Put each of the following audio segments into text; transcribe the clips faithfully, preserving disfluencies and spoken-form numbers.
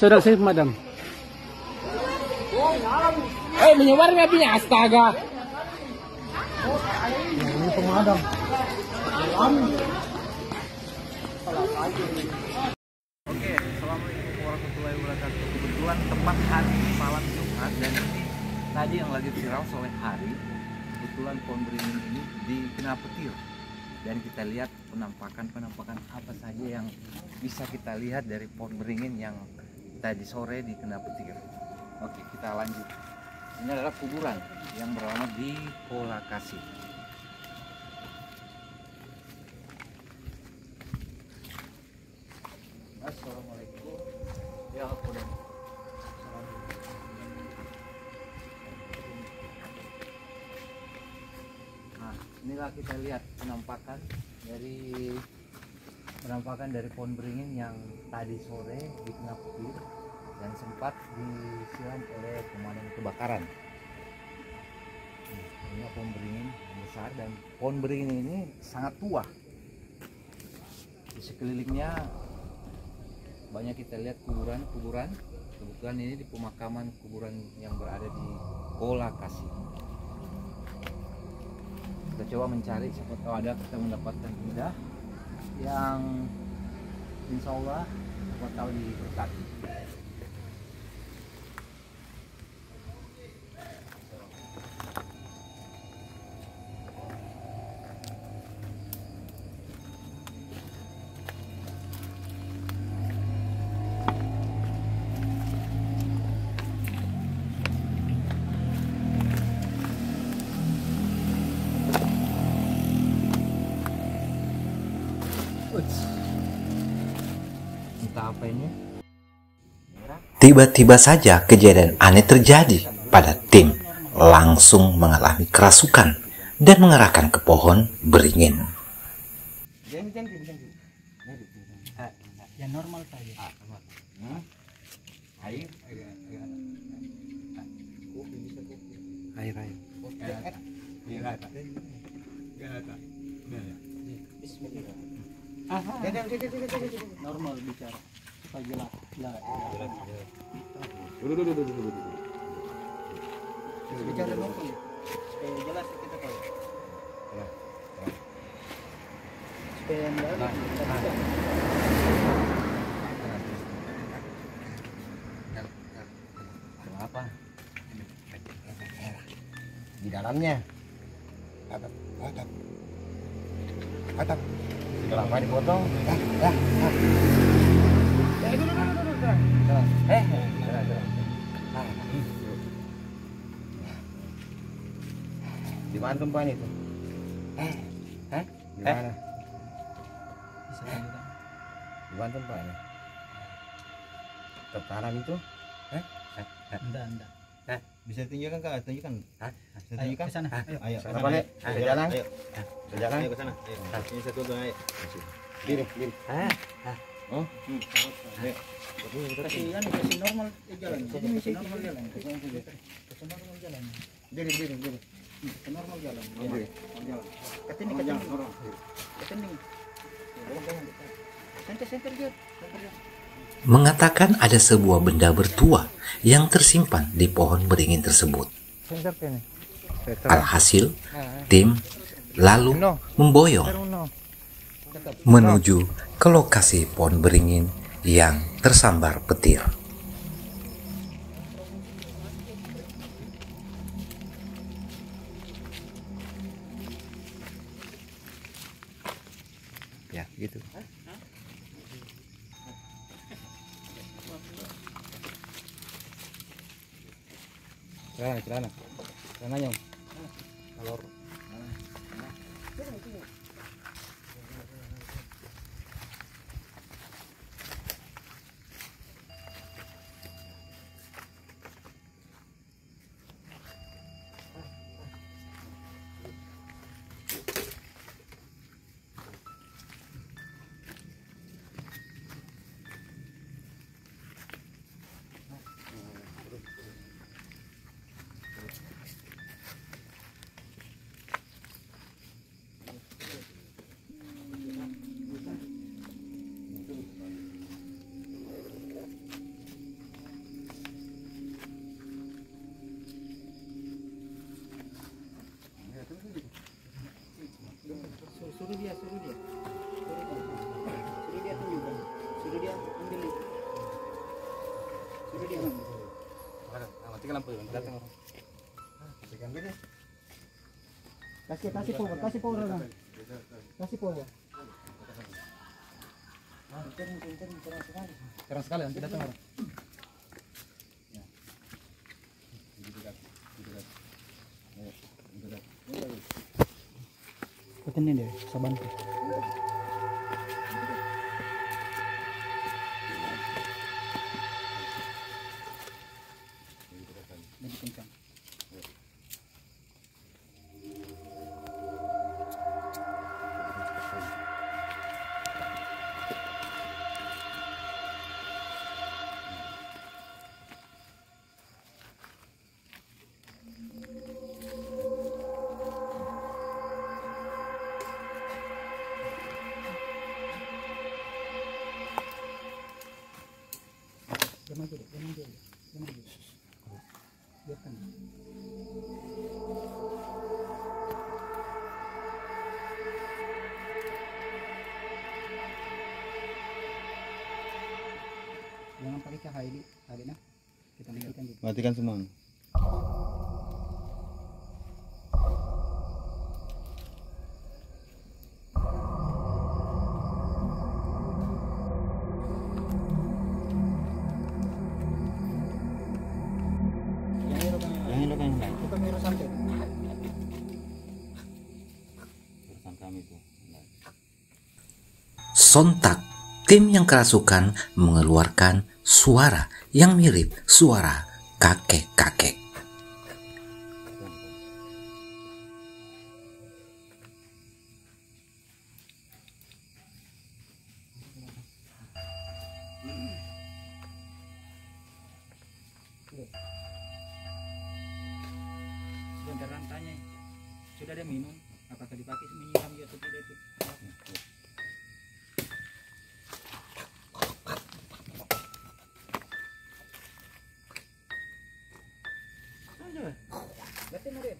Sudah saya pemadam. Eh, menyebar nggak punya astaga. Ini pemadam. Oke, assalamualaikum warahmatullahi wabarakatuh. Kebetulan tepat hari malam Jumat dan ini tadi yang lagi viral sore hari. Kebetulan pohon beringin ini di Kena Petir dan kita lihat penampakan-penampakan apa saja yang bisa kita lihat dari pohon beringin yang tadi sore di Kena Petir. Oke, kita lanjut. Ini adalah kuburan yang beralamat di Kolakasi. Assalamualaikum. Ya ampun. Nah, inilah kita lihat penampakan dari penampakan dari pohon beringin yang tadi sore di Kena Petir dan sempat disiram oleh pemadam kebakaran. Ini pohon beringin yang besar dan pohon beringin ini sangat tua. Di sekelilingnya banyak kita lihat kuburan-kuburan. Kebetulan ini di pemakaman kuburan yang berada di Kolakasi. Kita coba mencari, siapa tahu ada kita mendapatkan benda yang insya Allah siapa tahu diberkati. Entah apa ini. Tiba-tiba saja kejadian aneh terjadi pada tim langsung mengalami kerasukan dan mengarahkan ke pohon beringin. Ya normal saja. Air, Air air. Bismillah. Normal bicara supaya jelas. Bicara normal supaya jelas kita tahu. Supaya enggak apa? Di dalamnya atap atap atap Kenapa dipotong? ah ah ah Eh, jalan, jalan. di mana tumpahan itu Eh, eh, di mana bisa lanjut. di mana tumpahannya ke kanan itu Enggak, enggak. Bisa tunjukkan Kak, tunjukkan. Hah? Bisa Ayo tunjukkan? ke sana. Ayo, ayo. sana balik Ayo, ke jalan Ayo, ke jalan ayo ke sana. Ayo. Ini satu dua ayo. diri diri ah, oh Ayo. Kasih anu kasih normal eh, jalan. Jadi kasih normal jalan. Kasih normal jalan. diri diri diri Kasih normal jalan. diri Ketini ketini. Ketini. Center center dia. Mengatakan ada sebuah benda bertuah yang tersimpan di pohon beringin tersebut. Alhasil, tim lalu memboyong menuju ke lokasi pohon beringin yang tersambar petir. ya gitu. celana celana celana nyong Kalau dia, suruh dia. Suruh dia. Suruh dia tunjukkan. Suruh dia ambil itu. Suruh dia ambil. Matikan lampu, datang orang. Kasih kasih power, kasih power orang. Kasih power. Ah, terang terang terang sekali. Terang sekali nanti datang orang. Petenin deh, saban. Lebih kencang. Jangan maju deh, jangan maju deh, jangan maju. Biarkan. Jangan pakai cahaya ini, tadi nah. Kita matikan dulu. Matikan semua. Yang ini kan Bukan miru sampai. urusan kami tuh. Sontak, tim yang kerasukan mengeluarkan suara yang mirip suara kakek-kakek. Sebentar tanya, sudah ada minum? Apakah dipakai menyiram ya atau tidak itu? Ayo, lihatin ada.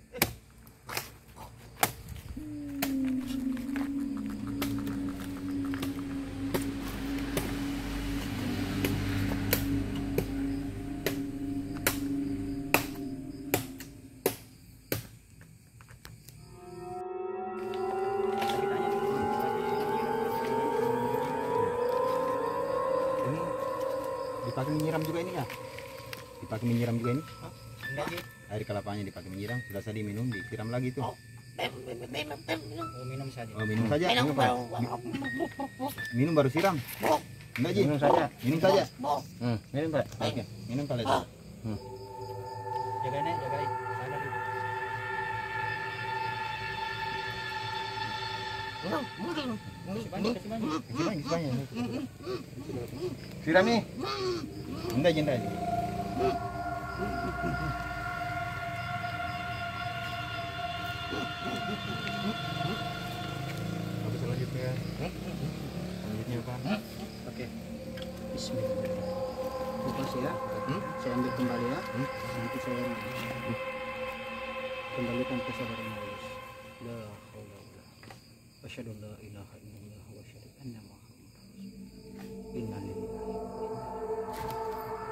Dipakai menyiram juga ini ya? Dipakai menyiram juga ini? Enggak sih. Air kelapanya dipakai menyiram, sudah tadi minum, disiram lagi tuh. Oh, minum saja. Oh, minum saja. Minum, Pak. Minum baru siram. Enggak, Ji. Minum saja. Minum saja. Hmm, minum Pak. Oke, minum kali itu. Jagain ya, jagain. Sadar itu. Kasih banyak, kasih banyak. Kasih banyak, kasih banyak. Siram nih. Enggak, Ji, enggak, Ji. Apa selanjutnya? Selanjutnya apa? Oke. Bismillah. Lepas ya. Saya ambil kembali ya. Nanti saya kembalikan kesadaran halus. La haula wala quwwata. Asyhadu an la ilaha illallah wa asyhadu anna Muhammadar rasulullah. Inna lillahi wa inna ilaihi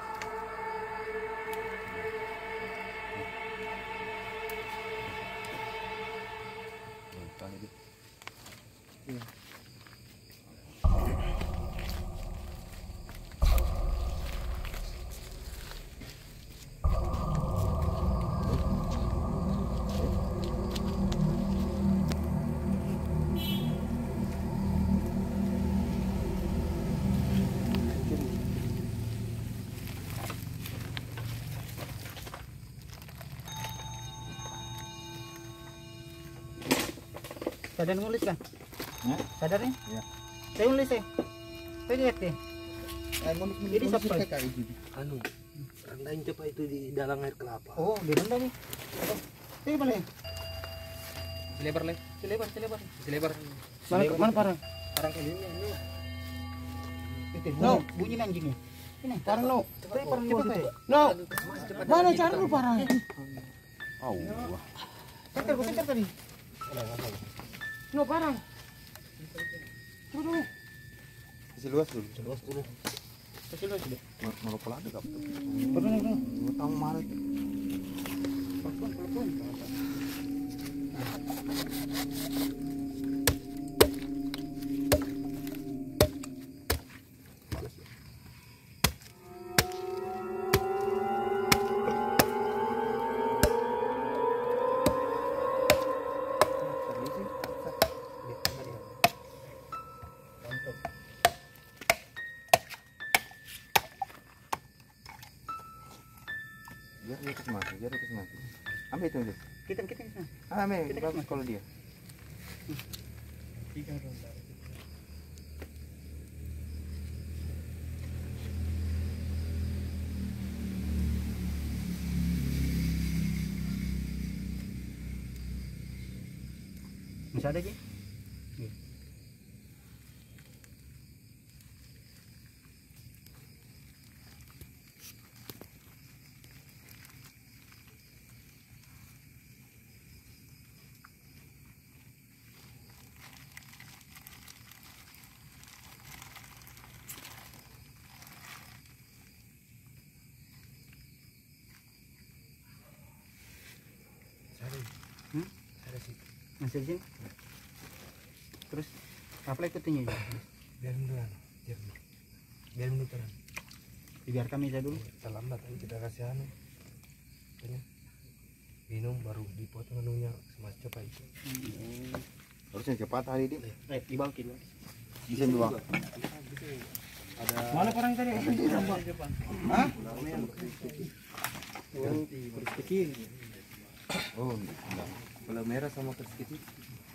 raji'un. Sadar nulis kan? Hah? Sadar nih? Iya. Saya nulis ya. Saya lihat deh. Jadi sampai Anu, rendahin coba itu di dalam air kelapa. oh di rendah nih. Ini boleh. Selebar leh. Selebar, selebar. Selebar. Mana mana parang? Parang ini anu. Itu. No, bunyi anjingnya. Ini parang no. Tapi parang cepat ya. No. Mana cara lu parang? Oh, Keker, keker tadi. No parang. Kasih luas dulu. Luas dulu. Kasih luas dulu. Mau pola ada kap. Pernah pernah. Mau tahu mana itu? Pelan pelan. Biar dia kesempatan, biar dia kesempatan. Ambil itu dulu. Kita kita kita. Ah, ambil. Kita Bagus kesempatan. kalau dia. Tiga ronda. Masih ada Ki? Nih. Hmm? Masih di sini? Terus apa ikutinnya ya? Biarin dulu, anu, biarin dulu. Biarin dulu terang. Biar kami saja dulu. Terlambat aja kita kasih anu. Ini minum baru dipotong anunya sama cepat itu. Harusnya cepat hari ini. Eh, di bawah kilo. Bisa dua. Mana orang tadi? Hah? Ganti kecil. Oh, enggak. Kalau merah sama kecil